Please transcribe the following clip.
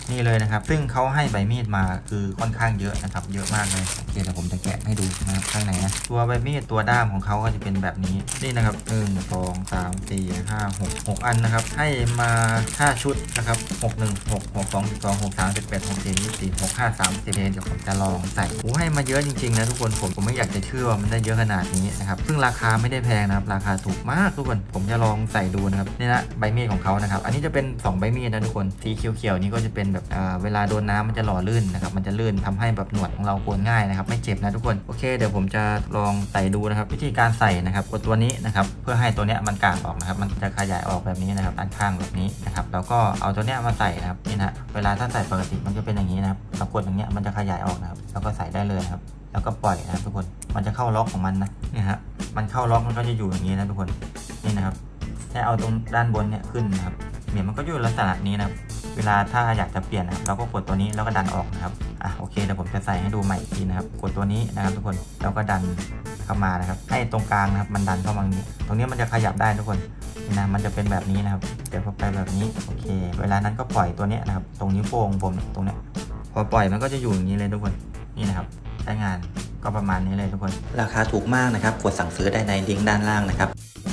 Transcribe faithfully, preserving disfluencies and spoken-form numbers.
นี่เลยนะครับซึ่งเขาให้ใบมีดมาคือค่อนข้างเยอะนะครับเยอะมากเลยโอเคเดี๋ยวผมจะแกะให้ดูนะครับข้างในนะตัวใบมีดตัวด้ามของเขาก็จะเป็นแบบนี้นี่นะครับหนึ่งสองสามสี่ห้าหกหกอันนะครับให้มาห้าชุดนะครับหกหนึ่งหกหกสองสิบสองหกสามสิบแปดหกสี่ยี่สิบสี่หกห้าสามสิบเดี๋ยวผมจะลองใส่โอ้ให้มาเยอะจริงๆนะทุกคนผมผมไม่อยากจะเชื่อว่ามันได้เยอะขนาดนี้นะครับซึ่งราคาไม่ได้แพงนะครับราคาถูกมากทุกคนผมจะลองใส่ดูนะครับนี่นะใบมีดของเขานะครับอันนี้จะเป็นสองใบมีดนะทุกคนสีเขียวๆนี้ก็จะเป็นแบบเวลาโดนน้ำมันจะหล่อลื่นนะครับมันจะลื่นทำให้แบบหนวดของเราโกนง่ายนะครับไม่เจ็บนะทุกคนโอเคเดี๋ยวผมจะลองใส่ดูนะครับวิธีการใส่นะครับกดตัวนี้นะครับเพื่อให้ตัวเนี้ยมันกางออกนะครับมันจะขยายออกแบบนี้นะครับด้านข้างแบบนี้นะครับแล้วก็เอาตัวเนี้ยมาใส่นะครับนี่นะเวลาถ้าใส่ปกติมันจะเป็นอย่างนี้นะครับเรากดอย่างเงี้ยมันจะขยายออกนะครับแล้วก็ใส่ได้เลยครับแล้วก็ปล่อยนะครับทุกคนมันจะเข้าล็อกของมันนะนี่ฮะมันเข้าล็อกมันก็จะอยู่อย่างนี้นะทุกคนนี่นะครับให้เอาตรงด้านบนเนี่ยขึ้นนะครับเนี่ยมันก็อยู่ลักษณะนี้นะครับเวลาถ้าอยากจะเปลี่ยนนะครับเราก็กดตัวนี้แล้วก็ดันออกนะครับอ่ะโอเคเดี๋ยวผมจะใส่ให้ดูใหม่อีกทีนะครับกดตัวนี้นะครับทุกคนแล้วก็ดันเข้ามานะครับให้ตรงกลางนะครับมันดันเข้ามาตรงนี้ตรงนี้มันจะขยับได้ทุกคนนะมันจะเป็นแบบนี้นะครับเดี๋ยวพอไปแบบนี้โอเคเวลานั้นก็ปล่อยตัวนี้นะครับตรงนิ้วโป้งผมตรงนี้พอปล่อยมันก็จะอยู่อย่างนี้เลยทุกคนนี่นะครับใช้งานก็ประมาณนี้เลยทุกคนราคาถูกมากนะครับกดสั่งซื้อได้ในลิงก์ด้านล่างนะครับ